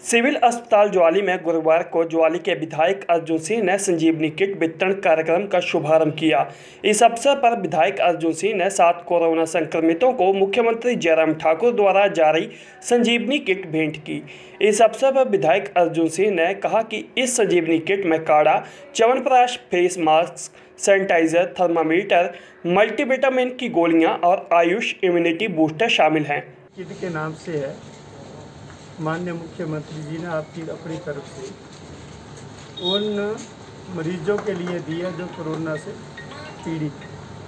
Civil अस्पताल ज्वाली में गुरुवार को ज्वाली के विधायक अर्जुन सिंह ने संजीवनी किट वितरण कार्यक्रम का शुभारंभ किया। इस अवसर पर विधायक अर्जुन सिंह ने 7 कोरोना संक्रमितों को मुख्यमंत्री जयराम ठाकुर द्वारा जारी संजीवनी किट भेंट की। इस अवसर पर विधायक अर्जुन सिंह ने कहा कि इस संजीवनी किट में काढ़ा, chyawanprash, face mask, sanitiser, thermometer, multivitamin की गोलियां और आयुष इम्यूनिटी बूस्टर शामिल हैं। किट के नाम से है, माननीय मुख्यमंत्री जी ने आपकी अपनी तरफ से उन मरीजों के लिए दिया जो कोरोना से पीड़ित,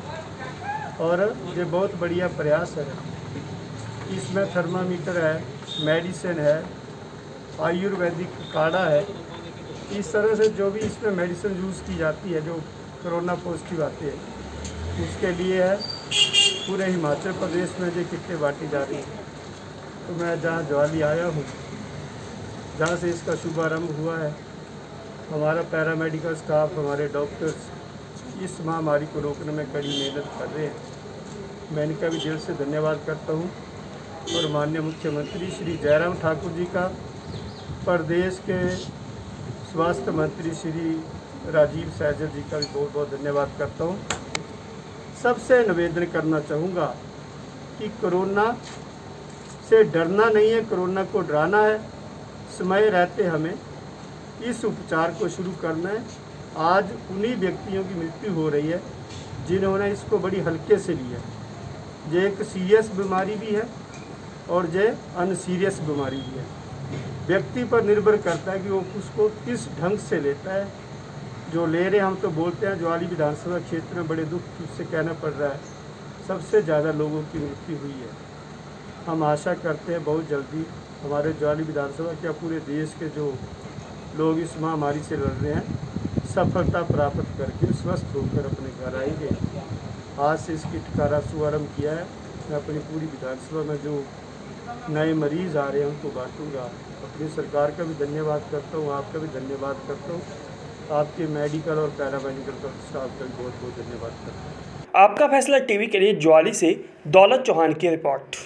और ये बहुत बढ़िया प्रयास है। इसमें थर्मामीटर है, मेडिसिन है, आयुर्वेदिक काढ़ा है। इस तरह से जो भी इसमें मेडिसिन यूज़ की जाती है जो कोरोना पॉजिटिव आते हैं, उसके लिए है। पूरे हिमाचल प्रदेश में ये किटें बांटी जा रही हैं। तो मैं जहाँ ज्वाली आया हूँ, जहाँ से इसका शुभारंभ हुआ है, हमारा पैरामेडिकल स्टाफ, हमारे डॉक्टर्स इस महामारी को रोकने में कड़ी मेहनत कर रहे हैं। मैं इनका भी दिल से धन्यवाद करता हूँ। और माननीय मुख्यमंत्री श्री जयराम ठाकुर जी का, प्रदेश के स्वास्थ्य मंत्री श्री राजीव सैजल जी का भी बहुत बहुत धन्यवाद करता हूँ। सबसे निवेदन करना चाहूँगा कि कोरोना से डरना नहीं है, कोरोना को डराना है। समय रहते हमें इस उपचार को शुरू करना है। आज उन्हीं व्यक्तियों की मृत्यु हो रही है जिन्होंने इसको बड़ी हल्के से लिया। ये एक सीरियस बीमारी भी है और ये अनसीरियस बीमारी भी है। व्यक्ति पर निर्भर करता है कि वो उसको किस ढंग से लेता है। जो ले रहे हम तो बोलते हैं, ज्वाली विधानसभा क्षेत्र में बड़े दुख से कहना पड़ रहा है, सबसे ज़्यादा लोगों की मृत्यु हुई है। हम आशा करते हैं बहुत जल्दी हमारे ज्वाली विधानसभा क्या पूरे देश के जो लोग इस महामारी से लड़ रहे हैं, सफलता प्राप्त करके स्वस्थ होकर अपने घर आएंगे। आज से इस किट का शुभारम्भ किया है। मैं अपनी पूरी विधानसभा में जो नए मरीज़ आ रहे हैं उनको बांटूँगा। अपनी सरकार का भी धन्यवाद करता हूँ, आपका भी धन्यवाद करता हूँ, आपके मेडिकल और पैरामेडिकल स्टाफ का भी बहुत बहुत धन्यवाद करता हूँ। आपका फैसला टीवी के लिए ज्वाली से दौलत चौहान की रिपोर्ट।